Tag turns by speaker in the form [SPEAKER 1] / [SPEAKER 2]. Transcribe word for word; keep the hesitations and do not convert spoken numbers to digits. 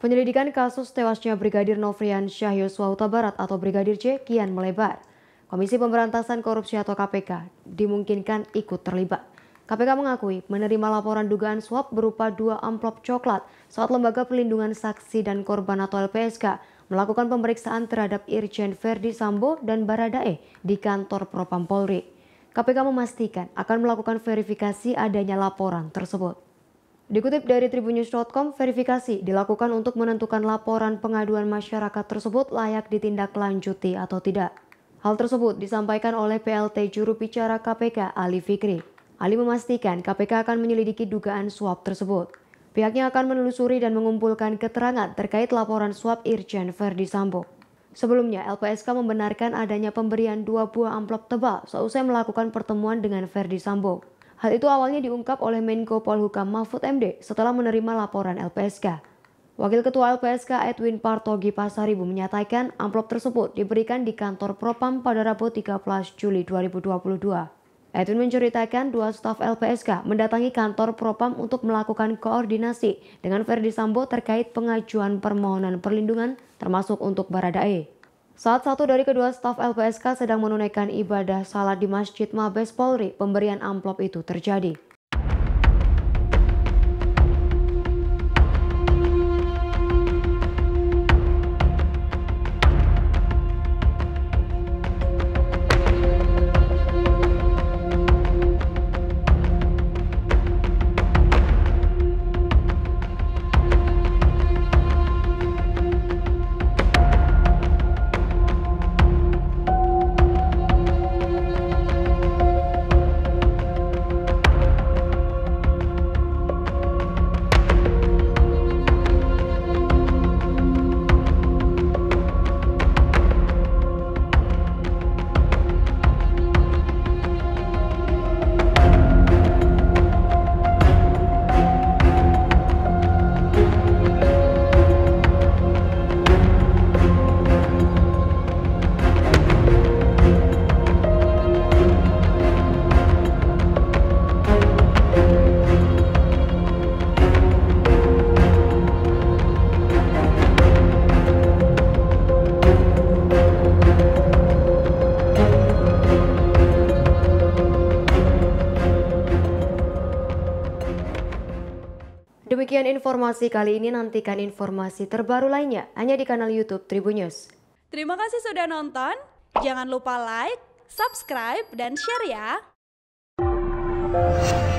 [SPEAKER 1] Penyelidikan kasus tewasnya Brigadir Nofriansyah Yosua Huta Barat atau Brigadir J kian melebar. Komisi Pemberantasan Korupsi atau K P K dimungkinkan ikut terlibat. K P K mengakui menerima laporan dugaan suap berupa dua amplop coklat saat Lembaga Perlindungan Saksi dan Korban atau L P S K melakukan pemeriksaan terhadap Irjen Verdi Sambo dan Baradae di kantor Propam Polri. K P K memastikan akan melakukan verifikasi adanya laporan tersebut. Dikutip dari tribunnews dot com, verifikasi dilakukan untuk menentukan laporan pengaduan masyarakat tersebut layak ditindaklanjuti atau tidak. Hal tersebut disampaikan oleh P L T juru bicara K P K Ali Fikri. Ali memastikan K P K akan menyelidiki dugaan suap tersebut. Pihaknya akan menelusuri dan mengumpulkan keterangan terkait laporan suap Irjen Verdi Sambo. Sebelumnya, L P S K membenarkan adanya pemberian dua buah amplop tebal seusai melakukan pertemuan dengan Verdi Sambo. Hal itu awalnya diungkap oleh Menko Polhukam Mahfud M D setelah menerima laporan L P S K. Wakil Ketua L P S K Edwin Partogi Pasaribu menyatakan amplop tersebut diberikan di kantor Propam pada Rabu tiga belas Juli dua ribu dua puluh dua. Edwin menceritakan dua staf L P S K mendatangi kantor Propam untuk melakukan koordinasi dengan Verdi Sambo terkait pengajuan permohonan perlindungan termasuk untuk Baradae. Saat satu dari kedua staf L P S K sedang menunaikan ibadah salat di Masjid Mabes Polri, pemberian amplop itu terjadi. Demikian informasi kali ini, nantikan informasi terbaru lainnya hanya di kanal YouTube Tribunnews.
[SPEAKER 2] Terima kasih sudah nonton, jangan lupa like, subscribe, dan share ya!